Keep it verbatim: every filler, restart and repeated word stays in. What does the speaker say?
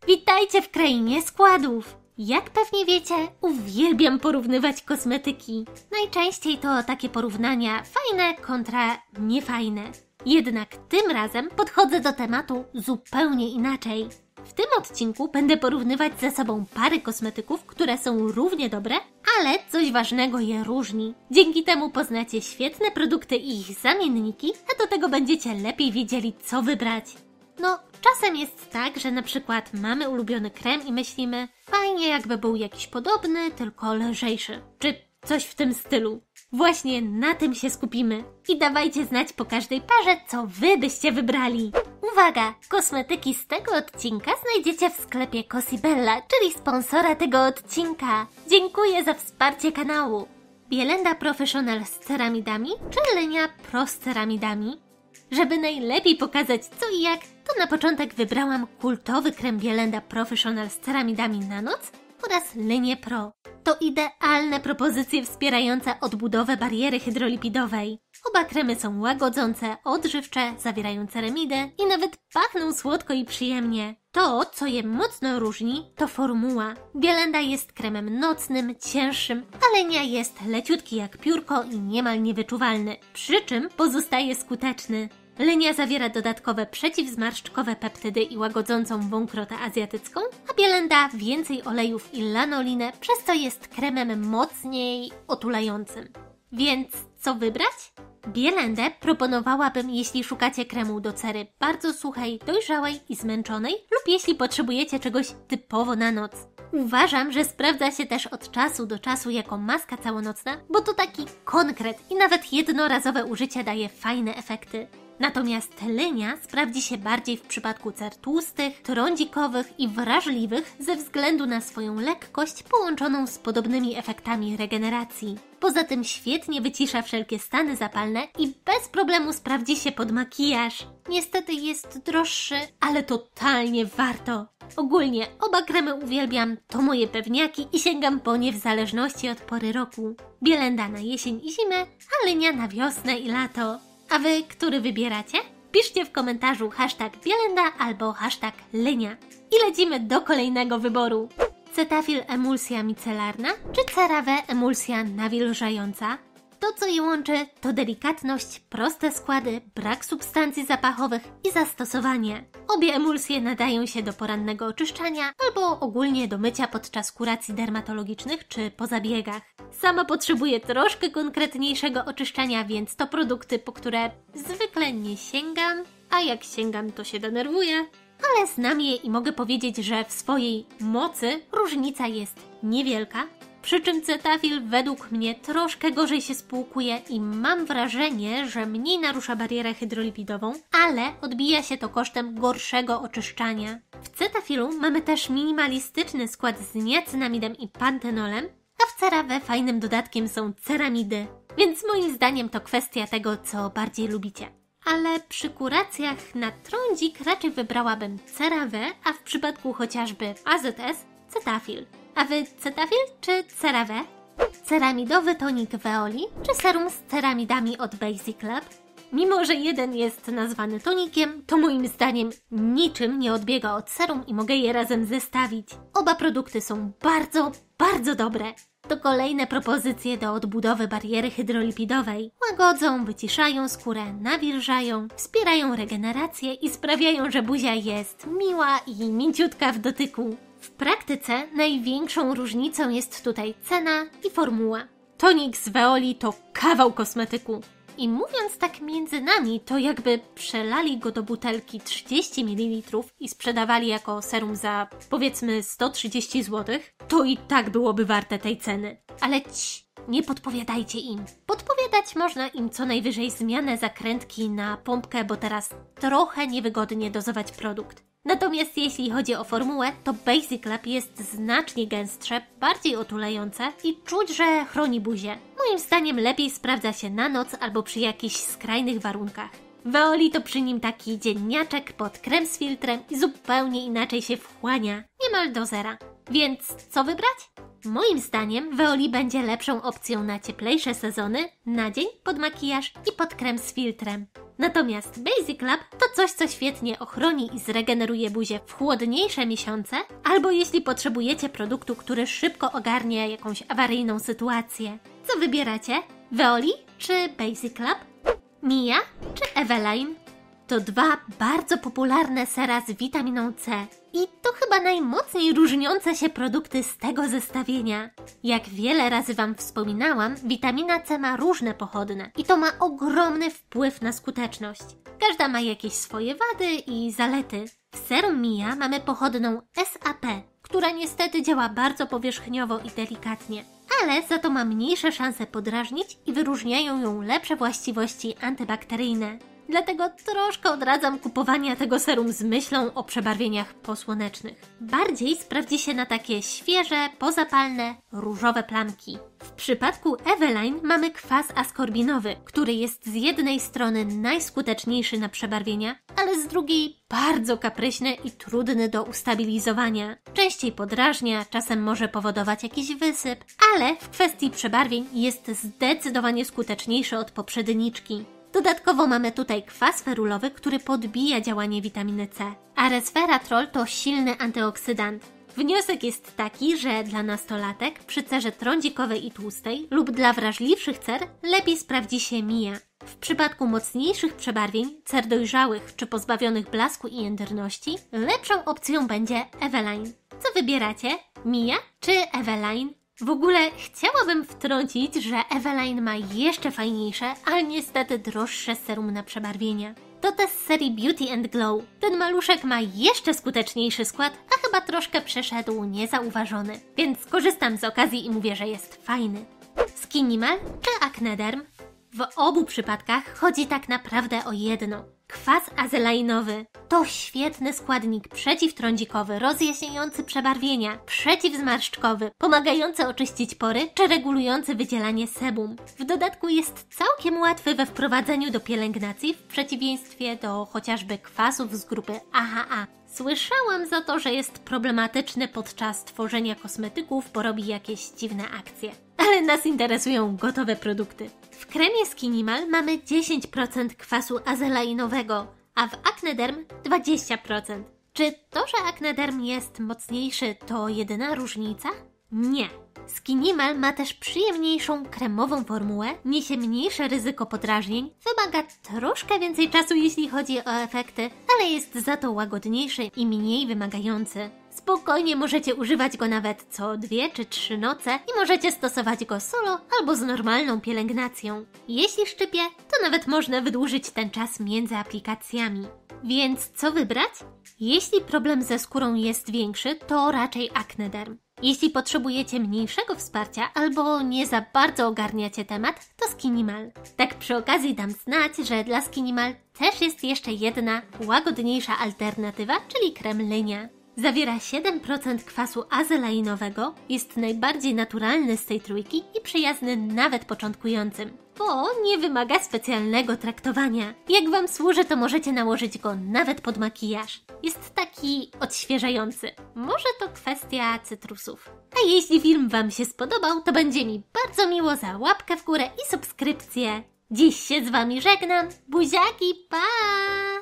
Witajcie w krainie składów! Jak pewnie wiecie, uwielbiam porównywać kosmetyki. Najczęściej to takie porównania fajne kontra niefajne. Jednak tym razem podchodzę do tematu zupełnie inaczej. W tym odcinku będę porównywać ze sobą pary kosmetyków, które są równie dobre, ale coś ważnego je różni. Dzięki temu poznacie świetne produkty i ich zamienniki, a do tego będziecie lepiej wiedzieli, co wybrać. No, czasem jest tak, że na przykład mamy ulubiony krem i myślimy, fajnie jakby był jakiś podobny, tylko lżejszy, czy coś w tym stylu. Właśnie na tym się skupimy i dawajcie znać po każdej parze, co wy byście wybrali. Uwaga! Kosmetyki z tego odcinka znajdziecie w sklepie Cosibella, czyli sponsora tego odcinka. Dziękuję za wsparcie kanału. Bielenda Professional z ceramidami, czy Lenia Pro z ceramidami? Żeby najlepiej pokazać co i jak, to na początek wybrałam kultowy krem Bielenda Professional z ceramidami na noc oraz Lenię Pro. To idealne propozycje wspierające odbudowę bariery hydrolipidowej. Oba kremy są łagodzące, odżywcze, zawierają ceramidę i nawet pachną słodko i przyjemnie. To, co je mocno różni, to formuła. Bielenda jest kremem nocnym, cięższym, a Lenia jest leciutki jak piórko i niemal niewyczuwalny, przy czym pozostaje skuteczny. Lenia zawiera dodatkowe przeciwzmarszczkowe peptydy i łagodzącą wąkrotę azjatycką, a Bielenda więcej olejów i lanolinę, przez co jest kremem mocniej otulającym. Więc co wybrać? Bielendę proponowałabym, jeśli szukacie kremu do cery bardzo suchej, dojrzałej i zmęczonej lub jeśli potrzebujecie czegoś typowo na noc. Uważam, że sprawdza się też od czasu do czasu jako maska całonocna, bo to taki konkret i nawet jednorazowe użycie daje fajne efekty. Natomiast Lenia sprawdzi się bardziej w przypadku cer tłustych, trądzikowych i wrażliwych ze względu na swoją lekkość połączoną z podobnymi efektami regeneracji. Poza tym świetnie wycisza wszelkie stany zapalne i bez problemu sprawdzi się pod makijaż. Niestety jest droższy, ale totalnie warto. Ogólnie oba kremy uwielbiam, to moje pewniaki i sięgam po nie w zależności od pory roku. Bielenda na jesień i zimę, a Lenia na wiosnę i lato. A wy, który wybieracie? Piszcie w komentarzu hashtag Bielenda albo hashtag Lenia. I lecimy do kolejnego wyboru. Cetaphil emulsja micelarna czy CeraVe emulsja nawilżająca? To, co je łączy, to delikatność, proste składy, brak substancji zapachowych i zastosowanie. Obie emulsje nadają się do porannego oczyszczania albo ogólnie do mycia podczas kuracji dermatologicznych czy po zabiegach. Sama potrzebuję troszkę konkretniejszego oczyszczania, więc to produkty, po które zwykle nie sięgam, a jak sięgam, to się denerwuję. Ale znam je i mogę powiedzieć, że w swojej mocy różnica jest niewielka. Przy czym Cetaphil według mnie troszkę gorzej się spłukuje i mam wrażenie, że mniej narusza barierę hydrolipidową, ale odbija się to kosztem gorszego oczyszczania. W Cetaphilu mamy też minimalistyczny skład z niacinamidem i pantenolem, a w CeraVe fajnym dodatkiem są ceramidy, więc moim zdaniem to kwestia tego, co bardziej lubicie. Ale przy kuracjach na trądzik raczej wybrałabym CeraVe, a w przypadku chociażby A Z S Cetaphil. A wy Cetaphil czy CeraVe? Ceramidowy tonik Veoli czy serum z ceramidami od Basic Lab? Mimo że jeden jest nazwany tonikiem, to moim zdaniem niczym nie odbiega od serum i mogę je razem zestawić. Oba produkty są bardzo, bardzo dobre. To kolejne propozycje do odbudowy bariery hydrolipidowej. Łagodzą, wyciszają skórę, nawilżają, wspierają regenerację i sprawiają, że buzia jest miła i mięciutka w dotyku. W praktyce największą różnicą jest tutaj cena i formuła. Tonik z Veoli to kawał kosmetyku. I mówiąc tak między nami, to jakby przelali go do butelki trzydzieści mililitrów i sprzedawali jako serum za powiedzmy sto trzydzieści złotych, to i tak byłoby warte tej ceny. Ale ci, nie podpowiadajcie im. Podpowiadać można im co najwyżej zmianę zakrętki na pompkę, bo teraz trochę niewygodnie dozować produkt. Natomiast jeśli chodzi o formułę, to Basic Lab jest znacznie gęstsze, bardziej otulające i czuć, że chroni buzię. Moim zdaniem lepiej sprawdza się na noc albo przy jakichś skrajnych warunkach. Veoli to przy nim taki dzienniaczek pod krem z filtrem i zupełnie inaczej się wchłania, niemal do zera. Więc co wybrać? Moim zdaniem Veolie będzie lepszą opcją na cieplejsze sezony, na dzień, pod makijaż i pod krem z filtrem. Natomiast Basic Lab to coś, co świetnie ochroni i zregeneruje buzię w chłodniejsze miesiące, albo jeśli potrzebujecie produktu, który szybko ogarnia jakąś awaryjną sytuację. Co wybieracie? Veolie czy Basic Lab? Mia czy Eveline? To dwa bardzo popularne sera z witaminą C i to chyba najmocniej różniące się produkty z tego zestawienia. Jak wiele razy Wam wspominałam, witamina C ma różne pochodne i to ma ogromny wpływ na skuteczność. Każda ma jakieś swoje wady i zalety. W serum Mia mamy pochodną S A P, która niestety działa bardzo powierzchniowo i delikatnie, ale za to ma mniejsze szanse podrażnić i wyróżniają ją lepsze właściwości antybakteryjne. Dlatego troszkę odradzam kupowania tego serum z myślą o przebarwieniach posłonecznych. Bardziej sprawdzi się na takie świeże, pozapalne, różowe plamki. W przypadku Eveline mamy kwas askorbinowy, który jest z jednej strony najskuteczniejszy na przebarwienia, ale z drugiej bardzo kapryśny i trudny do ustabilizowania. Częściej podrażnia, czasem może powodować jakiś wysyp, ale w kwestii przebarwień jest zdecydowanie skuteczniejszy od poprzedniczki. Dodatkowo mamy tutaj kwas ferulowy, który podbija działanie witaminy C, a resveratrol to silny antyoksydant. Wniosek jest taki, że dla nastolatek przy cerze trądzikowej i tłustej lub dla wrażliwszych cer lepiej sprawdzi się Mia. W przypadku mocniejszych przebarwień, cer dojrzałych czy pozbawionych blasku i jędrności, lepszą opcją będzie Eveline. Co wybieracie? Mia czy Eveline? W ogóle chciałabym wtrącić, że Eveline ma jeszcze fajniejsze, ale niestety droższe serum na przebarwienia. To te z serii Beauty and Glow. Ten maluszek ma jeszcze skuteczniejszy skład, a chyba troszkę przeszedł niezauważony. Więc korzystam z okazji i mówię, że jest fajny. Skinimal czy Acnederm? W obu przypadkach chodzi tak naprawdę o jedno. Kwas azelainowy to świetny składnik przeciwtrądzikowy, rozjaśniający przebarwienia, przeciwzmarszczkowy, pomagający oczyścić pory czy regulujący wydzielanie sebum. W dodatku jest całkiem łatwy we wprowadzeniu do pielęgnacji w przeciwieństwie do chociażby kwasów z grupy A H A. Słyszałam za to, że jest problematyczny podczas tworzenia kosmetyków, bo robi jakieś dziwne akcje. Ale nas interesują gotowe produkty. W kremie Skinimal mamy dziesięć procent kwasu azelainowego, a w Acnederm dwadzieścia procent. Czy to, że Acnederm jest mocniejszy, to jedyna różnica? Nie. Skinimal ma też przyjemniejszą kremową formułę, niesie mniejsze ryzyko podrażnień, wymaga troszkę więcej czasu jeśli chodzi o efekty, ale jest za to łagodniejszy i mniej wymagający. Spokojnie możecie używać go nawet co dwie czy trzy noce i możecie stosować go solo albo z normalną pielęgnacją. Jeśli szczypie, to nawet można wydłużyć ten czas między aplikacjami. Więc co wybrać? Jeśli problem ze skórą jest większy, to raczej Acnederm. Jeśli potrzebujecie mniejszego wsparcia albo nie za bardzo ogarniacie temat, to Skinimal. Tak przy okazji dam znać, że dla Skinimal też jest jeszcze jedna łagodniejsza alternatywa, czyli krem Lynia. Zawiera siedem procent kwasu azelainowego, jest najbardziej naturalny z tej trójki i przyjazny nawet początkującym, bo nie wymaga specjalnego traktowania. Jak Wam służy, to możecie nałożyć go nawet pod makijaż. Jest taki odświeżający. Może to kwestia cytrusów. A jeśli film Wam się spodobał, to będzie mi bardzo miło za łapkę w górę i subskrypcję. Dziś się z Wami żegnam. Buziaki, pa!